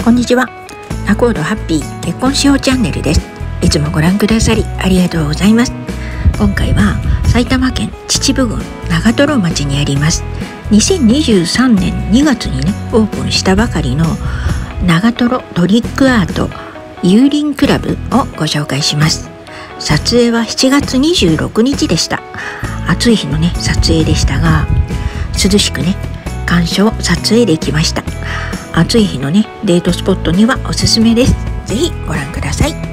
こんにちは。アコードハッピー結婚しようチャンネルです。いつもご覧くださりありがとうございます。今回は埼玉県秩父郡長瀞町にあります2023年2月にオープンしたばかりの長瀞トリックアート幽林クラブをご紹介します。撮影は7月26日でした。暑い日の撮影でしたが、涼しく鑑賞撮影できました。暑い日のデートスポットにはおすすめです。ぜひご覧ください。